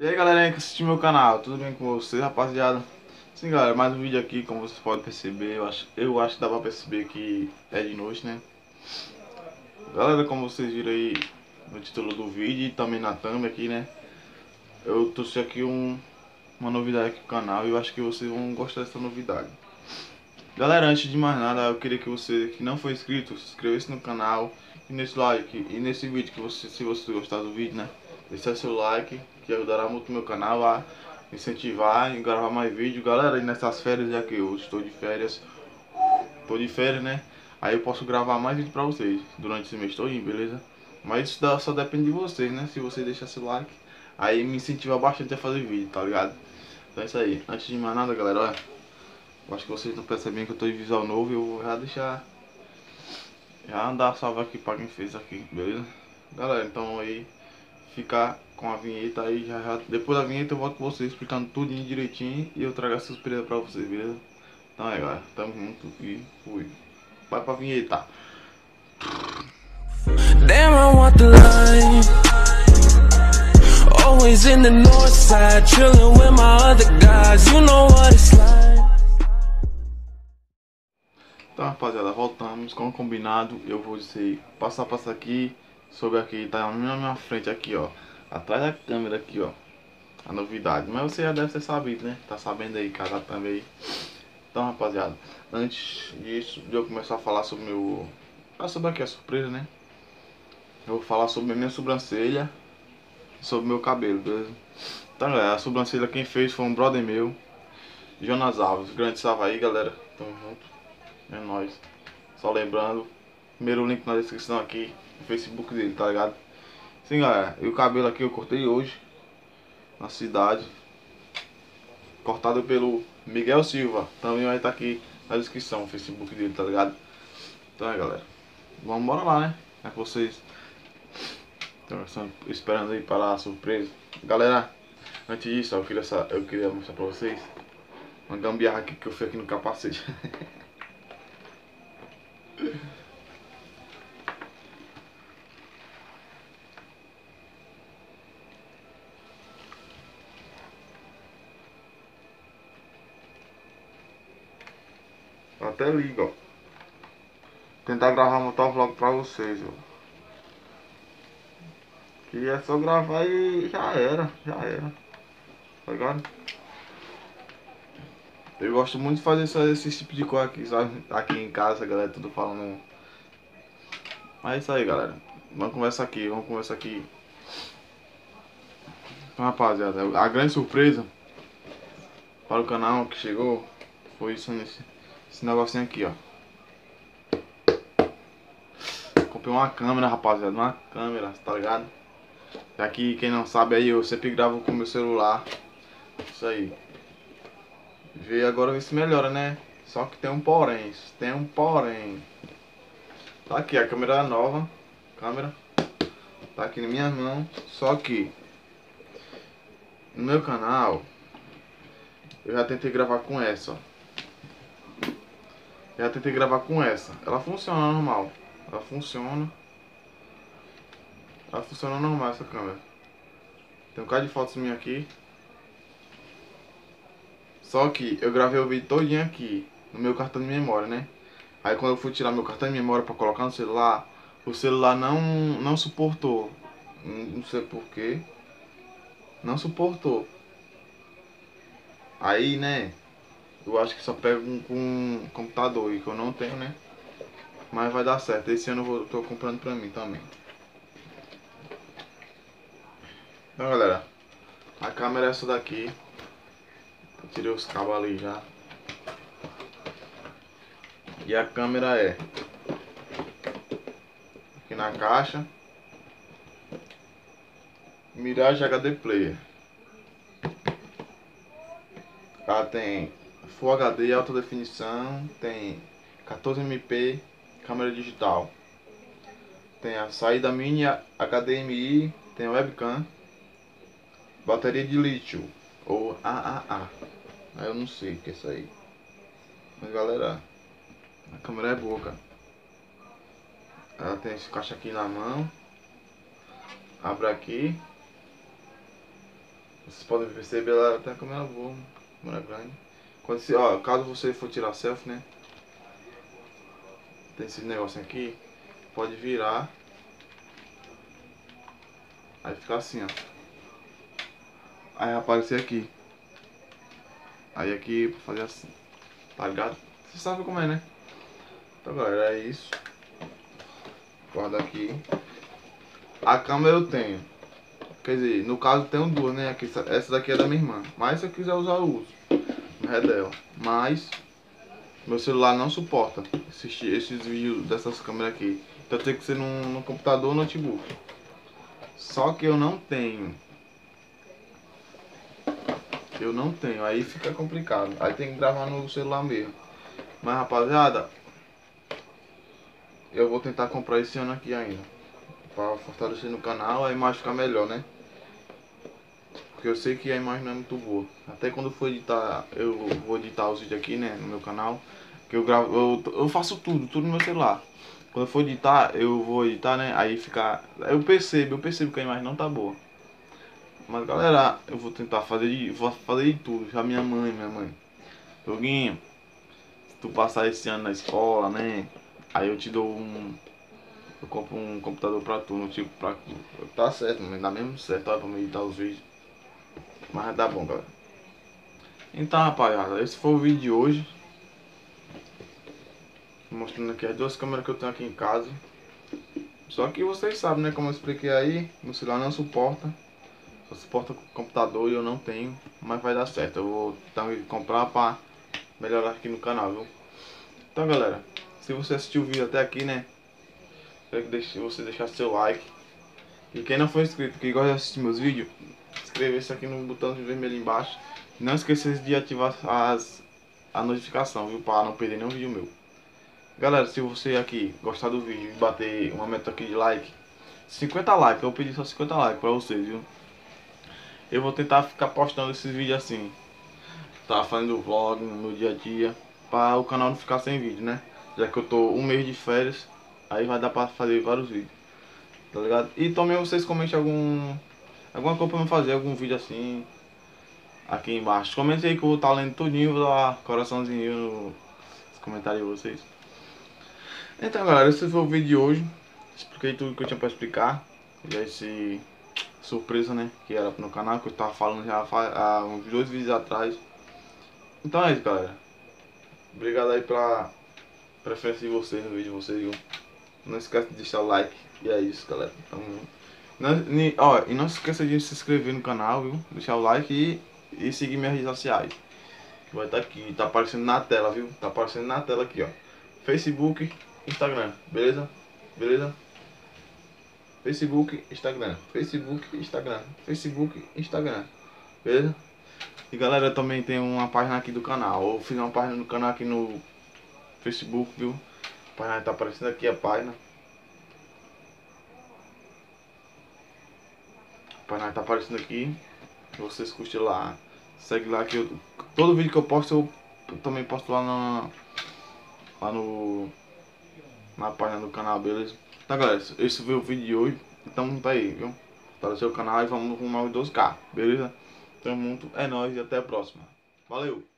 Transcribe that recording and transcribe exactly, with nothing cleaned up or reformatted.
E aí galerinha que assiste meu canal, tudo bem com vocês, rapaziada? Sim galera, mais um vídeo aqui, como vocês podem perceber, eu acho, eu acho que dá pra perceber que é de noite, né? Galera, como vocês viram aí no título do vídeo e também na thumb aqui, né? Eu trouxe aqui um, uma novidade aqui pro canal e eu acho que vocês vão gostar dessa novidade. Galera, antes de mais nada, eu queria que você que não for inscrito, se inscrevesse no canal e nesse like e nesse vídeo, que você, se você gostar do vídeo, né? Deixar seu like, que ajudará muito o meu canal a incentivar e gravar mais vídeos. Galera, e nessas férias, já que eu estou de férias, estou de férias, né? Aí eu posso gravar mais vídeo pra vocês durante esse mês todinho, beleza? Mas isso dá, só depende de vocês, né? Se você deixar seu like, aí me incentiva bastante a fazer vídeo, tá ligado? Então é isso aí. Antes de mais nada, galera, olha, eu acho que vocês estão percebendo que eu estou de visual novo e eu vou já deixar, já dar salve aqui pra quem fez aqui, beleza? Galera, então aí ficar com a vinheta aí, já, já depois da vinheta eu volto com vocês explicando tudo direitinho e eu trago essa surpresa pra vocês, beleza? Então é galera, tamo junto e fui. Vai pra vinheta. Damn, I want the line. Always in the north side, chilling with my other guys. You know what it's like. Então rapaziada, voltamos como combinado. Eu vou dizer passo a passo aqui sobre aqui, tá na minha frente aqui, ó, atrás da câmera aqui, ó, a novidade. Mas você já deve ter sabido, né? Tá sabendo aí, cada também. Então rapaziada, antes disso, de eu começar a falar sobre meu, ah, sobre aqui a surpresa, né? Eu vou falar sobre a minha sobrancelha, sobre meu cabelo, beleza? Então galera, a sobrancelha quem fez foi um brother meu, Jonas Alves. Grande salve aí galera, tamo junto. É nóis. Só lembrando, primeiro link na descrição aqui, o Facebook dele, tá ligado? Sim galera, e o cabelo aqui eu cortei hoje, na cidade, cortado pelo Miguel Silva. Também vai estar aqui na descrição o Facebook dele, tá ligado? Então é galera, vamos embora lá, né? É que vocês estão esperando aí para a surpresa. Galera, antes disso eu queria, eu queria mostrar pra vocês uma gambiarra aqui que eu fiz aqui no capacete. Até liga, ó. Tentar gravar um motovlog pra vocês, ó. Que é só gravar e já era, já era. Tá ligado? Eu gosto muito de fazer esse, esse tipo de coisa aqui, sabe? Aqui em casa, a galera tudo falando. Mas é isso aí, galera. Vamos conversar aqui, vamos conversar aqui. Então, rapaziada, a grande surpresa para o canal que chegou foi isso nesse esse negocinho aqui, ó. Comprei uma câmera, rapaziada, uma câmera, tá ligado? Aqui, quem não sabe aí, eu sempre gravo com meu celular. Isso aí. Vê agora ver se melhora, né? Só que tem um porém, tem um porém. Tá aqui a câmera nova, câmera. Tá aqui na minha mão, só que no meu canal eu já tentei gravar com essa, ó. Já tentei gravar com essa. Ela funciona normal. Ela funciona. Ela funciona normal essa câmera. Tem um bocado de fotos minhas aqui. Só que eu gravei o vídeo todinho aqui no meu cartão de memória, né? Aí quando eu fui tirar meu cartão de memória pra colocar no celular, o celular não, não suportou. Não sei porquê. Não suportou. Aí, né? Eu acho que só pego com um computador aí, que eu não tenho, né? Mas vai dar certo. Esse ano eu vou, tô comprando pra mim também. Então, galera, a câmera é essa daqui. Eu tirei os cabos ali já. E a câmera é aqui na caixa, Mirage H D Player. Ela tem Full H D alta definição, tem quatorze megapixels, câmera digital. Tem a saída mini H D M I, tem webcam, bateria de lítio ou A A A. Eu não sei o que é isso aí. Mas galera, a câmera é boa, cara. Ela tem esse caixa aqui na mão. Abre aqui. Vocês podem perceber, ela tem a câmera boa, câmera grande. Quando você, ó, caso você for tirar selfie, né? Tem esse negócio aqui, pode virar. Aí fica assim, ó. Aí vai aparecer aqui. Aí aqui pra fazer assim. Tá ligado? Você sabe como é, né? Então galera, é isso. Guarda aqui. A câmera eu tenho. Quer dizer, no caso tenho duas, né? Aqui, essa daqui é da minha irmã. Mas se eu quiser usar eu uso. Não é dela. Mas meu celular não suporta assistir esses vídeos dessas câmeras aqui. Então tem que ser no, no computador ou notebook. Só que eu não tenho. Eu não tenho, aí fica complicado. Aí tem que gravar no celular mesmo. Mas rapaziada, eu vou tentar comprar esse ano aqui ainda, pra fortalecer no canal, a imagem ficar melhor, né? Porque eu sei que a imagem não é muito boa. Até quando for editar, eu vou editar os vídeos aqui, né, no meu canal. Que eu gravo, eu, eu faço tudo, tudo no meu celular. Quando eu for editar, eu vou editar, né, aí fica... Eu percebo, eu percebo que a imagem não tá boa. Mas galera, eu vou tentar fazer de, vou fazer de tudo. Já minha mãe, minha mãe. Joguinho, se tu passar esse ano na escola, né? Aí eu te dou um. Eu compro um computador pra tu, não tipo pra. Tá certo, mas dá mesmo certo, olha, pra me editar os vídeos. Mas dá bom, galera. Então, rapaziada, esse foi o vídeo de hoje. Mostrando aqui as duas câmeras que eu tenho aqui em casa. Só que vocês sabem, né? Como eu expliquei aí, meu celular não suporta. Só suporta computador e eu não tenho. Mas vai dar certo. Eu vou tentar comprar pra melhorar aqui no canal, viu? Então galera, se você assistiu o vídeo até aqui, né, quero que você deixasse seu like. E quem não for inscrito, que gosta de assistir meus vídeos, inscreva-se aqui no botão vermelho embaixo. Não esqueça de ativar as, a notificação, viu, para não perder nenhum vídeo meu. Galera, se você aqui gostar do vídeo e bater uma meta aqui de like, cinquenta likes, eu vou pedir só cinquenta likes pra vocês, viu. Eu vou tentar ficar postando esses vídeos assim, tá fazendo vlog no meu dia a dia, para o canal não ficar sem vídeo, né? Já que eu tô um mês de férias, aí vai dar pra fazer vários vídeos, tá ligado? E também vocês comentem algum, alguma coisa pra eu fazer, algum vídeo assim, aqui embaixo. Comente aí que eu vou estar lendo tudinho, vou dar coraçãozinho nos comentários de vocês. Então galera, esse foi o vídeo de hoje. Expliquei tudo que eu tinha pra explicar. E esse surpresa, né, que era no canal, que eu tava falando já há uns dois vídeos atrás. Então é isso, galera. Obrigado aí pela preferência de vocês no vídeo de vocês, viu? Não esquece de deixar o like. E é isso, galera. Então, não, ni, ó, e não se esqueça de se inscrever no canal, viu? Deixar o like e, e seguir minhas redes sociais. Que vai estar aqui, tá aparecendo na tela, viu? Tá aparecendo na tela aqui, ó. Facebook, Instagram, beleza? Beleza? Facebook, Instagram, Facebook, Instagram, Facebook, Instagram, beleza? E galera, também tem uma página aqui do canal. Eu fiz uma página do canal aqui no Facebook, viu? A página tá aparecendo aqui, a página. A página tá aparecendo aqui. Vocês curtem lá. Segue lá que eu, todo vídeo que eu posto eu, eu também posto lá na lá no na página do canal, beleza? Tá galera, esse foi o vídeo de hoje. Então tá aí, viu? Fortalecer o canal e vamos arrumar os dois K, beleza? Tamo junto, é nóis e até a próxima. Valeu!